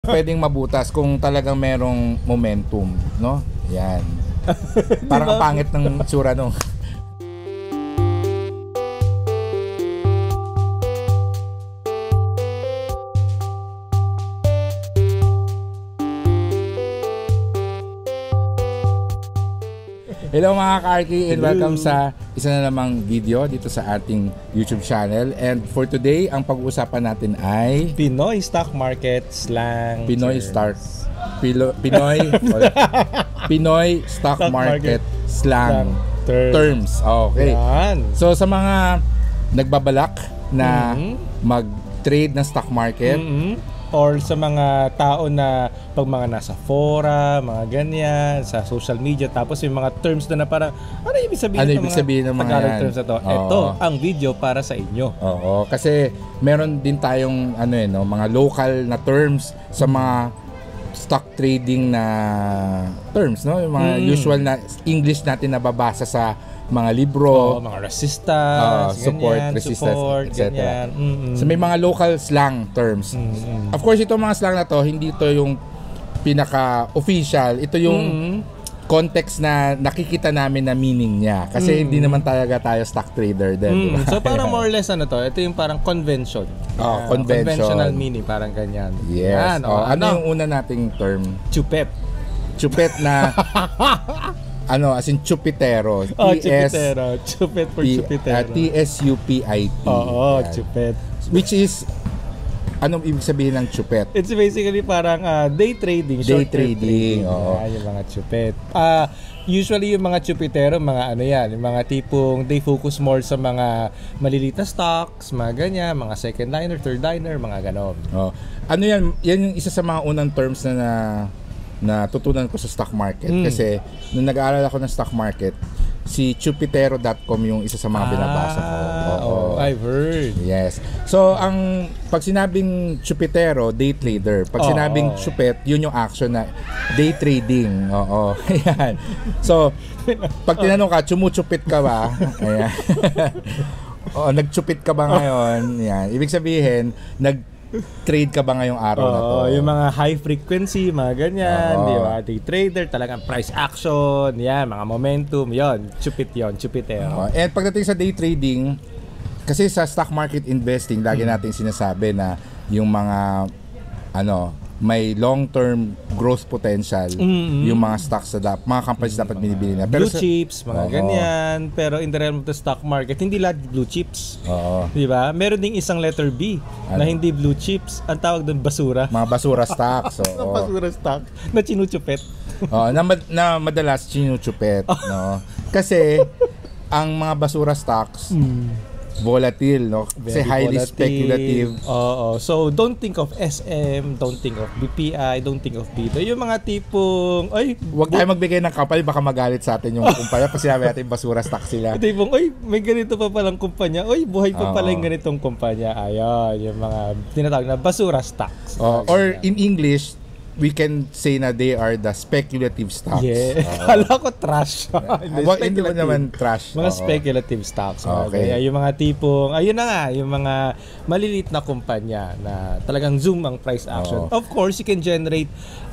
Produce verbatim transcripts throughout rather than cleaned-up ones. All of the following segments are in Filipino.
Pwedeng mabutas kung talagang merong momentum, no? Yan. Parang diba? Pangit ng tsura no. Hello mga ka-Arky and welcome sa isa na namang video dito sa ating YouTube channel. And for today, ang pag-uusapan natin ay Pinoy stock market slang. Pinoy stock Pilo, Pinoy Pinoy stock, stock market, market slang, slang terms. terms. Okay. Yan. So sa mga nagbabalak na mm-hmm. mag-trade ng stock market, mm-hmm. or sa mga tao na pag mga nasa fora, mga ganyan, sa social media, tapos yung mga terms na na parang, ano ibig sabihin ano ng ibig mga sabihin ng mga yan? terms na to? Oo. Ito, ang video para sa inyo. Oo, kasi meron din tayong ano eh, no, mga local na terms sa mga stock trading na terms, no? Yung mga mm. usual na English natin nababasa sa mga libro, oh, mga resistance, uh, support, ganyan, resistance, support, et cetera. Mm-hmm. So may mga local slang terms. Mm-hmm. Of course, itong mga slang na to, hindi ito yung pinaka-official. Ito yung mm-hmm. context na nakikita namin na meaning niya. Kasi mm-hmm. hindi naman talaga tayo stock trader din. Mm-hmm. Diba? So parang more or less ano to, ito yung parang convention. Oh, uh, convention. Conventional meaning, parang ganyan. Yes. Yan, oh, ano, ano yung una nating term? Chupet. Chupet na... ano, as in chupitero. Oh, chupitero. Chupet for chupitero. T S U P I T. Oo, chupet. Which is, anong ibig sabihin ng chupet? It's basically parang uh, day trading, day trading. Oo. Yeah, yung mga chupet. Uh, usually yung mga chupitero, mga ano yan, yung mga tipong they focus more sa mga maliliit na stocks, mga ganyan, mga second liner, third liner, mga ganon. Oh. Ano yan? Yan yung isa sa mga unang terms na na na tutunan ko sa stock market mm. kasi nung nag-aaral ako ng stock market, si chupitero dot com yung isa sa mga ah, binabasa ko. Oo, oh, I've heard. Yes. So ang pag sinabing chupitero, day trader. Pag oh, sinabing oh. chupet, yun yung action na day trading. Oo. Ayan. So pag tinanong ka, chumuchupit ka ba? Ayan. Oo, nagchupit ka ba ngayon? Ayan. Ibig sabihin, nag trade ka ba ngayong araw oh, na to? Yung mga high frequency, mga ganyan, oh. di ba? Day trader, talagang price action, yan, mga momentum, yon, chupit yon, chupitero. Oh. And pagdating sa day trading, kasi sa stock market investing, lagi hmm. natin sinasabi na yung mga ano, may long-term growth potential, mm-hmm. yung mga stocks na dapat, mga companies dapat binibili na. Pero blue sa, chips, mga oh, ganyan. Pero in the realm of the stock market, hindi lahat blue chips. Oo. Di ba? Meron ding isang letter B ano? Na hindi blue chips. Ang tawag doon basura. Mga basura stocks. Oo. Basura stock na chinuchupet. Oo, na, na madalas chinuchupet. No? Kasi ang mga basura stocks, mm. volatile, no? Kasi highly volatile. Speculative. Oo. So, don't think of S M, don't think of B P I, don't think of B T O. Yung mga tipong, ay, huwag tayo magbigay ng kapal, baka magalit sa atin yung kumpanya kasi sinabi natin basura stock sila. Tipong, ay, may ganito pa palang kumpanya. Ay, buhay pa pala yung ganitong kumpanya. Ayun, yung mga tinatawag na basura stocks. Oh, or in English, we can say na they are the speculative stocks. Yeah. Uh, Kala ko trash. Hindi, well, hindi naman trash. Mga uh, speculative stocks. Okay. Kaya yung mga tipong, ayun na nga, yung mga maliliit na kumpanya na talagang zoom ang price action. Uh, of course, you can generate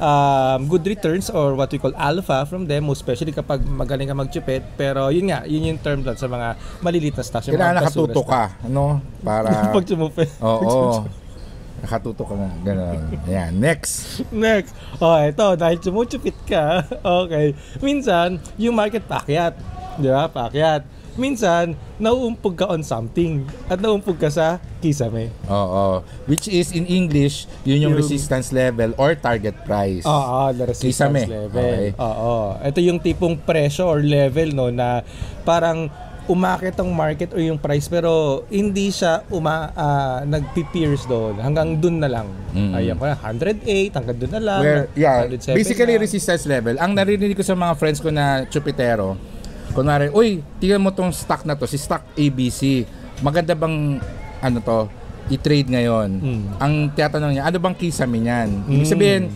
um, good returns or what we call alpha from them, most especially kapag magaling ka magchupet. Pero yun nga, yun yung term lang sa mga maliliit na stocks. Kailangan nakatuto ka, ano? Para... Pag chumupet. Oo. Nakatuto ka na. Ganun. Ayan. Next. Next. Oh, ito. Dahil chumuchupit ka. Okay. Minsan, yung market paakyat. Di ba? Paakyat. Minsan, nauumpog ka on something. At nauumpog ka sa kisame. Oo. Which is, in English, yun yung, yung resistance level or target price. Oo. The resistance kisame. Level. Okay. Oo. Ito yung tipong presyo or level, no, na parang umakit ang market o yung price pero hindi siya uma uh, nagpi-pierce doon hanggang doon na lang. Mm-hmm. Ayan ko na one oh eight hanggang doon na lang. Where, yeah, basically na. Resistance level. Ang narinig ko sa mga friends ko na chupitero, kunwari, uy, tingnan mo tong stock na to, si stock A B C. Maganda bang ano to, i-trade ngayon? Mm. Ang tinatanong niya, ano bang kisame niyan? Ibig sabihin,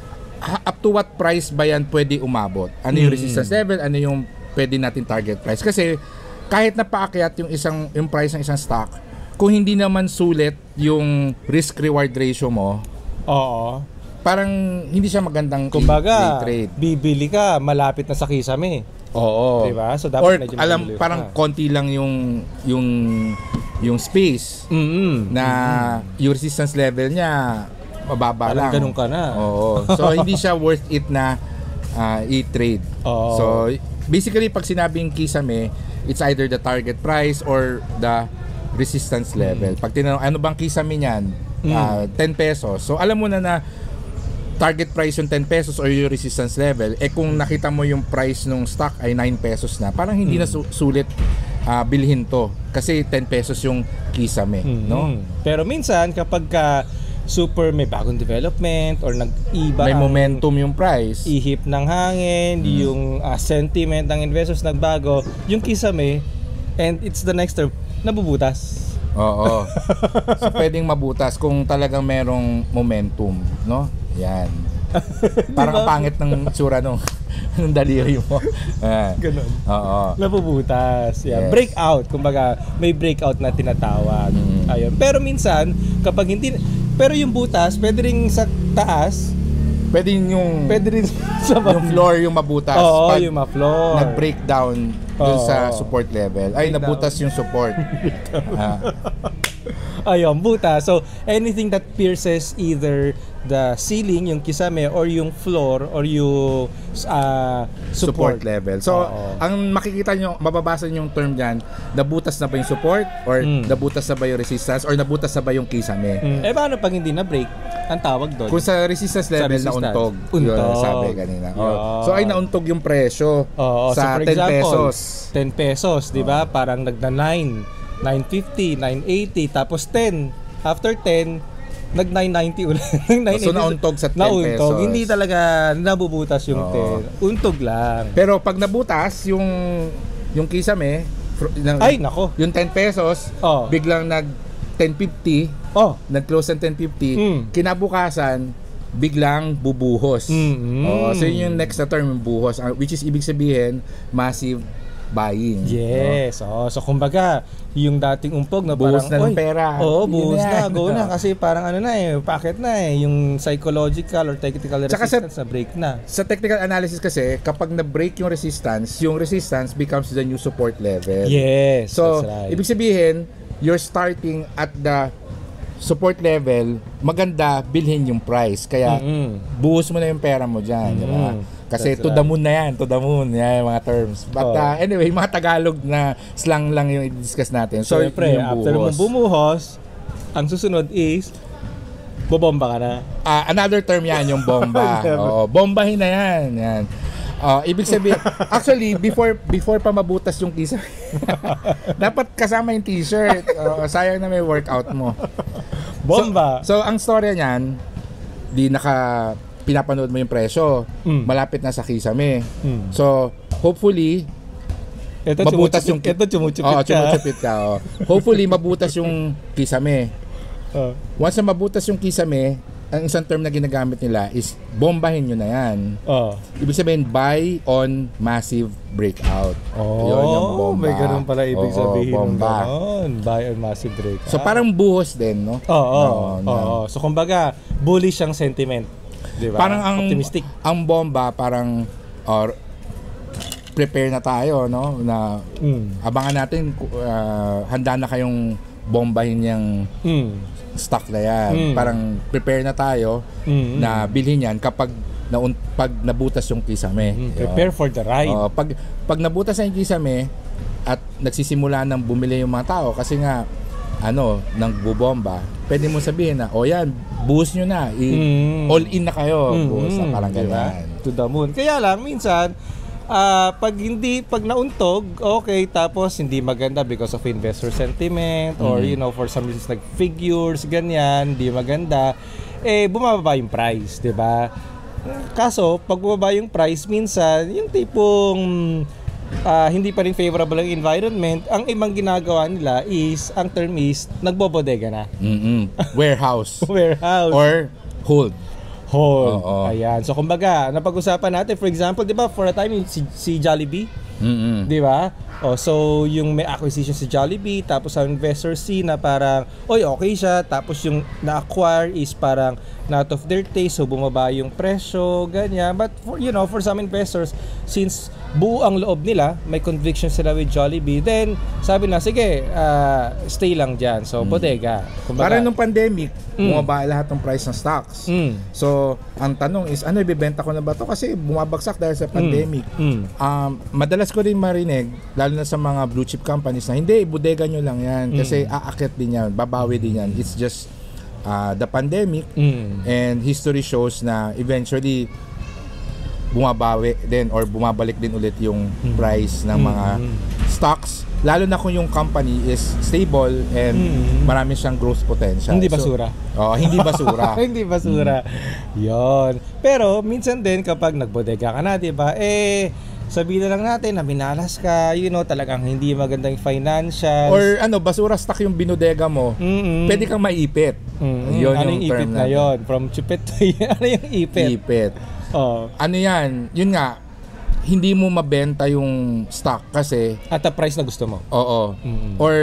mm. up to what price ba yan pwede umabot? Ano yung mm. resistance level? Ano yung pwede natin target price? Kasi kahit na paakyat yung isang yung price ng isang stock, kung hindi naman sulit yung risk reward ratio mo, oo, parang hindi siya magandang kumbaga, i- trade. Bibili ka, malapit na sa kisame. Oo. Diba? So, dapat Or medyo alam, mabilis parang ka. konti lang yung yung yung space Mm-hmm. na mm-hmm. yung resistance level niya mababa Parang lang. ganun ka na. Oo. So, hindi siya worth it na uh, i-trade. Oo. So, basically, pag sinabing kisame, it's either the target price or the resistance level. Pag tinanong, ano bang kisame niyan? Mm. Uh, ten pesos. So, alam mo na na target price yung ten pesos or yung resistance level. Eh, kung nakita mo yung price ng stock ay nine pesos na, parang hindi Mm. na su- sulit uh, bilhin to. Kasi ten pesos yung kisame. Mm-hmm. No? Pero minsan, kapag ka super may bagong development or nag-iba May ang momentum yung price. ihip ng hangin, Mm. yung uh, sentiment ng investors nagbago, yung kisame, and it's the next term, nabubutas. Oo. So, pwedeng mabutas kung talagang merong momentum, no? Yan. Parang Diba? pangit ng tsura nung ng daliri mo. Ayan. Ganun. Oo. Nabubutas. Yeah. Yes. Breakout. Kumbaga, may breakout na tinatawag. Mm. Ayun. Pero minsan, kapag hindi, pero yung butas, pwede rin sa taas, Pwede yung pwede rin sa yung floor yung mabutas. Oo, Pag yung ma-floor. nag-breakdown dun Oo. sa support level. Ay, Breakdown. nabutas yung support. Ah. Ayun, butas. So, anything that pierces either the ceiling, yung kisame, or yung floor, or yung uh, support support. level. So, Oo. ang makikita nyo, mababasa nyo yung term dyan, nabutas na ba yung support or Mm. nabutas na ba yung resistance or nabutas na ba yung kisame. Mm. Eh, paano pag hindi na-break? Ang tawag doon? Kung sa resistance level resistance. na untog, Untog. yun sabi kanina. Oh. Yeah. So ay nauntog yung presyo Oo, so sa for ten example, pesos. ten pesos, di ba? Parang nagna nine, nine fifty, nine eighty, tapos ten. After ten, nag nine ninety ulit. nine eighty. So nauntog sa ten Nauntog. pesos. Hindi talaga nabubutas yung Oo. ten. Untog lang. Pero pag nabutas yung yung kisame, fr- ng- Ay, nako. yung ten pesos, Oh. biglang nag ten fifty, Oh. nag-close ng ten fifty, Mm. kinabukasan biglang bubuhos. Mm-mm. Oo, so yun yung next na term, yung buhos, ah, which is ibig sabihin massive buying. Yes. Oh, so kumbaga, yung dating umpog na Buhos na ng parang, "Oy, pera." Oo, Yun buhos na. na, go na kasi parang ano na eh, packet na eh, yung psychological or technical Tsaka sa- resistance na break na. Sa technical analysis kasi, kapag na-break yung resistance, yung resistance becomes the new support level. Yes, So, that's right. ibig sabihin, you're starting at the support level, maganda bilhin yung price. Kaya, Mm-mm. buhos mo na yung pera mo dyan. Di ba? Mm, Kasi that's to the right. moon na yan, to the moon, yan yung mga terms. But Oh. uh, anyway, mga Tagalog na slang lang yung i-discuss natin. So, Siyempre, yun yung after mong bumuhos, ang susunod is, bobomba ka na. Ah, another term yan, yung bomba. Oo, bombahin na yan. Yan. Ah, ibig sabihin, actually, before before pa mabutas yung t-shirt, dapat kasama yung t-shirt. Oo, sayang na may workout mo. Bomba! So, so ang storya niyan, di naka pinapanood mo yung presyo. Mm. Malapit na sa kisame. Mm. So, hopefully, Ito, mabutas yung Ito, chumuchupit Oo, ka. chumuchupit ka. Oo. Hopefully, mabutas yung kisame. Oh. Once na mabutas yung kisame, ang isang term na ginagamit nila is bombahin nyo na yan. Oh. Ibig sabihin, buy on massive breakout. Oh, Yun yung bomba. may ganun pala ibig Oo, sabihin. bomba. Ng ganon. Buy on massive break. So parang buhos din, no? Oo, oo, Oo, oo, oo. So kumbaga, bullish ang sentiment. Di ba? Parang ang Optimistic. ang bomba parang or prepare na tayo, no? Na Mm. abangan natin uh, handa na kayong bombahin yung Mm. stock na yan. Mm. Parang prepare na tayo Mm. na bilhin yan kapag na pag nabutas yung kisame. Mm. Yun. Prepare for the ride. Oo, pag pag nabutas na yung kisame at nagsisimula nang bumili yung mga tao kasi nga ano, nang bubomba, pwede mo sabihin na, o yan, boost nyo na. I- Mm. All in na kayo. Mm, Boost na, mm, parang diba? ganyan. To the moon. Kaya lang, minsan, ah, pag hindi, pag nauntog, okay, tapos hindi maganda because of investor sentiment or, Mm. you know, for some reasons, like figures, ganyan, hindi maganda, eh, bumababa yung price, di ba? Kaso, pag bumaba yung price, minsan, yung tipong ah, hindi pa rin favorable ang environment, ang ibang ginagawa nila is, ang term is, nagbobodega na. Mm-mm. Warehouse. Warehouse. Or hold. Hold. Oo. Ayan. So, kumbaga, napag-usapan natin, for example, di ba, for a time, si, si Jollibee, Mm-mm. Di ba? Oh, so yung may acquisition si Jollibee, tapos ang investor C na parang, oy, okay siya, tapos yung na-acquire is parang not of their taste, so bumaba yung presyo, ganyan. But for, you know, for some investors, since buo ang loob nila, may conviction sila with Jollibee, then sabi na, sige, uh, stay lang dyan. So, bodega. Kumbaga, Parang nung pandemic, Mm. bumaba lahat ng price ng stocks. Mm. So, ang tanong is, ano, ibibenta ko na ba to? Kasi bumabagsak dahil sa pandemic. Mm. Um, madalas ko rin marinig, lalo na sa mga blue chip companies na, hindi, bodega nyo lang yan. Kasi aakyat din yan, babawi din yan. It's just uh, the pandemic. Mm. And history shows na eventually, bumabawi din or bumabalik din ulit yung price ng mga stocks, lalo na kung yung company is stable and Mm. marami siyang growth potential. Hindi So, basura. oh, hindi basura. Hindi basura. Yon. Pero minsan din kapag nagbodega ka na, 'di ba? Eh sabihin na lang natin na minalas ka, you know, talagang hindi magandang financials. Or ano, basura stock yung binodega mo, Mm-mm. pwede kang maipit. Mm-mm. Yun ano yung yung ipit term na natin. yon? From chupet to yun. Ano yung ipit? Ipit. Oh. Ano yan? Yun nga, hindi mo mabenta yung stock kasi, At the price na gusto mo. oo, Mm-mm. or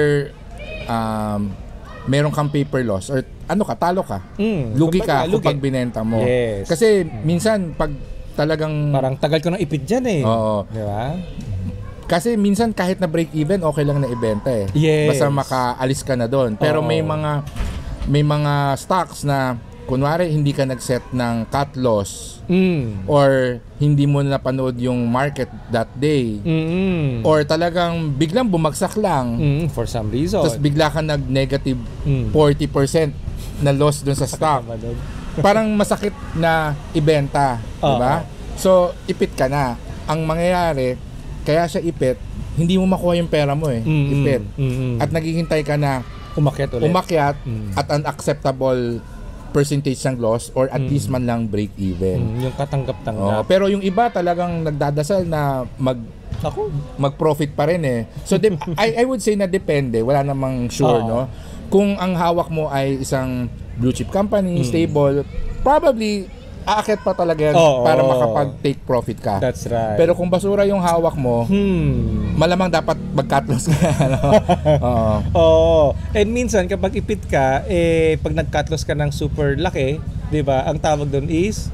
um, meron kang paper loss or ano ka, talo ka. Mm. Lugi ka Kumbaga, lugi. kapag binenta mo. Yes. Kasi minsan pag talagang Parang tagal ko nang ipit dyan eh. Oo. Di ba? kasi minsan kahit na break even okay lang na ibenta eh. Yes. Basta makaalis ka na doon. Pero Oo. may mga may mga stocks na kunwari hindi ka nag-set ng cut loss Mm. or hindi mo napanood yung market that day Mm-mm. or talagang biglang bumagsak lang Mm, for some reason. tapos bigla ka nag-negative Mm. forty percent na loss dun sa stock. Parang masakit na ibenta, di ba? So, ipit ka na. Ang mangyayari, kaya siya ipit, hindi mo makuha yung pera mo eh. Mm-mm. Ipit. Mm-mm. At naghihintay ka na umakyat ulit. umakyat Mm. at an acceptable percentage ng loss or at least man lang break even. Mm, yung Oh, katanggap-tanggap. pero yung iba talagang nagdadasal na mag Ako. mag-profit pa rin eh. So de- I I would say na depende, wala namang sure, Oo. no. Kung ang hawak mo ay isang blue chip company, stable, probably aakyat pa talaga yan Oo. para makapag-take profit ka. That's right. Pero kung basura yung hawak mo, hmm. malamang dapat mag-cut loss ka. Ano? Oo. Oo. And minsan kapag ipit ka, eh pag nag-cut loss ka ng super laki, 'di ba? Ang tawag doon is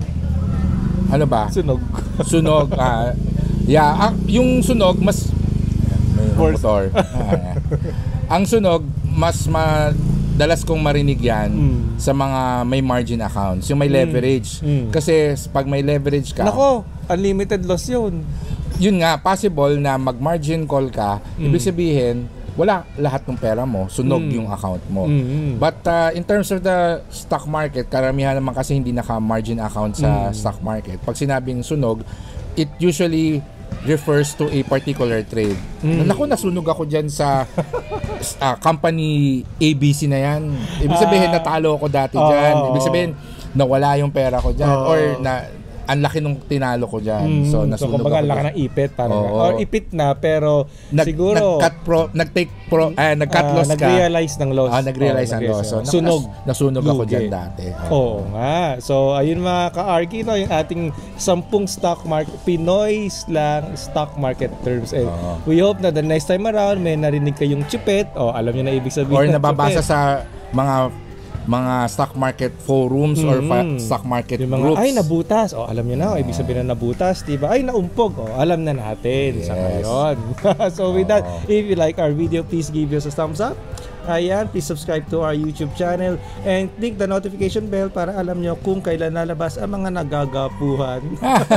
Ano ba? sunog. Sunog. ah, yeah, ah, yung sunog mas may Worse. motor. Ah, ang sunog mas madalas kong marinig yan Mm. sa mga may margin accounts, yung may leverage. Mm. Kasi pag may leverage ka, Nako, unlimited loss 'yun. yun nga, possible na mag-margin call ka, ibig sabihin, wala lahat ng pera mo, sunog Mm. yung account mo. Mm. But uh, in terms of the stock market, karamihan naman kasi hindi naka-margin account sa Mm. stock market. Pag sinabing sunog, it usually refers to a particular trade. Mm. Naku, nasunog ako dyan sa uh, company A B C na yan. Ibig sabihin, Ah. natalo ako dati Oo, dyan. oo, Ibig sabihin, nawala yung pera ko dyan. Oo. Or na ang laki nung tinalo ko dyan. Mm. So, So, nasunog kumbaga ako laki dyan. ng ipit parang. Oo. Or ipit na pero Nag, siguro nag-cut pro, nag-take pro, eh, nag-cut ah, loss ka. nag-realize ng loss. Ah, nag-realize Oo, ng loss. So, sunog. nas- nasunog ako Lugi. dyan dati. Oo nga. So, ayun mga ka-Arky, no, yung ating sampung stock market, Pinoy slang stock market terms. And Oo. we hope na the next time around, may narinig kayong chupet. O, alam nyo na ibig sabihin Or ng nababasa chupet. sa mga mga stock market forums or fa- Mm. stock market Yung mga, groups. ay, nabutas. O, alam nyo na. O, ibig sabihin na nabutas, diba? Ay, naumpog. O, alam na natin. Sa Yes. ngayon. So, with that, Oo. if you like our video, please give us a thumbs up. Ayan, please subscribe to our YouTube channel and click the notification bell para alam nyo kung kailan lalabas ang mga nagagapuhan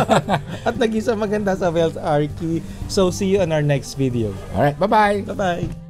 at nag-isa maganda sa Wells Arky. So, see you on our next video. Alright, bye-bye! Bye-bye!